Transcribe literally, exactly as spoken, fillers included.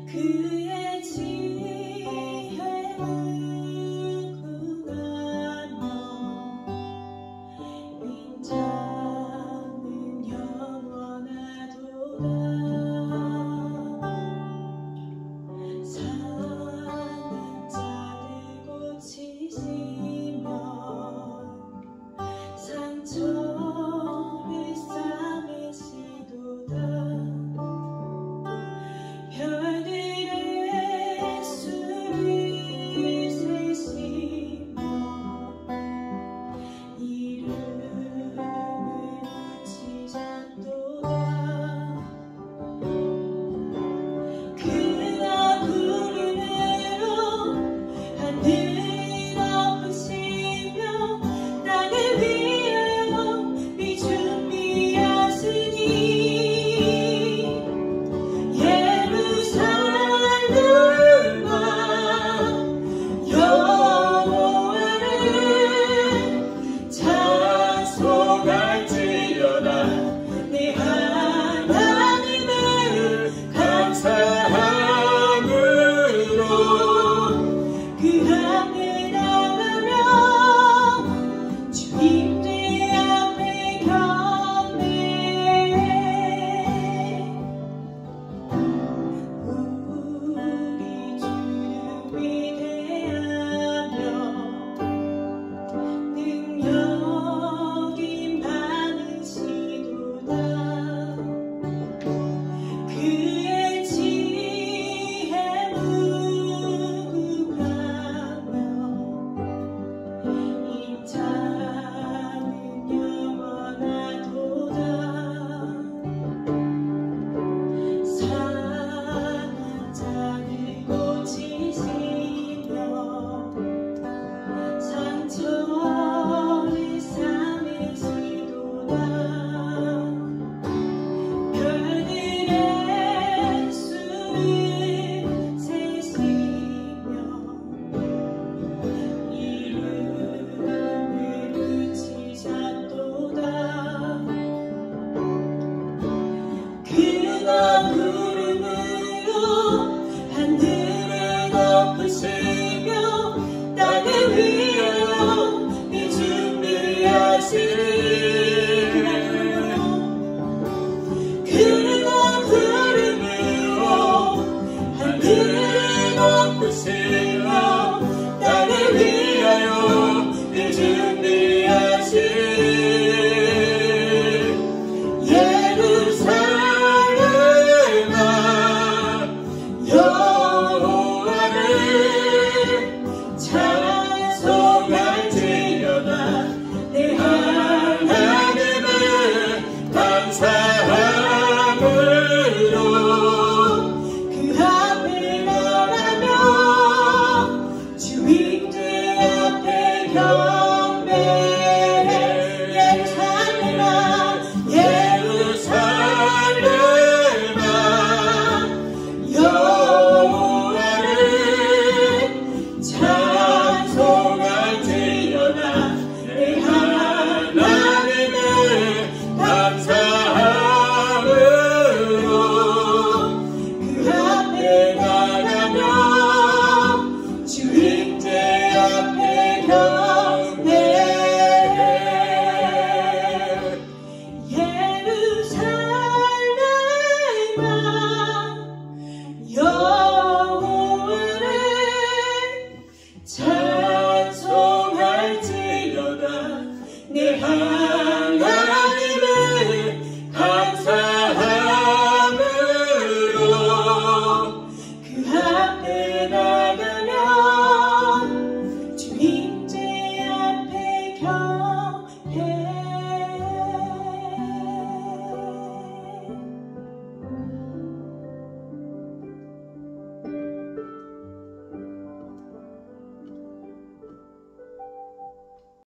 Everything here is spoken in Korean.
그의 지혜를 구하며 인자는 영원하도다. 상한 자를 고치시며 상처를 싸매시도다. 별들의 수를 세시며 이름을 붙이셨도다. 그가 구름으로 하늘을 덮으시며 땅을 위하여 비준비하시니 예루살렘아 여호와를 찬송할지어다. 내 하나님을 감사함으로 그 앞에 나가며 주님들 앞에 경배해. 우리 주를 위대하며 능력이 많으시도다. 그의 지혜를 구하며 인자는 영원하도다. 상한 자를 고치시며 상처를 싸매시도다. 별들의 수를 세시며 이름을 붙이셨도다. 그가 구름으로 하늘을 덮으시며 땅을 위하여 비준비하시니 그가 구름으로 하늘을 덮으시며 땅을 위하여 비준비하시니 예루살렘아 여호와를 찬송할지어다. 내 하나님을 감사함으로 그 앞에 나가며 주님들 앞에 경배해. 예루살렘아 예루살렘아 여호와를 찬송할지어다. 내 하나님을 감사함으로 그 앞에 나가며 주님들 앞에 경배해. 예루살렘아 여호와를 찬송할지어다. 내 하나님을 감사함으로 그 앞에 나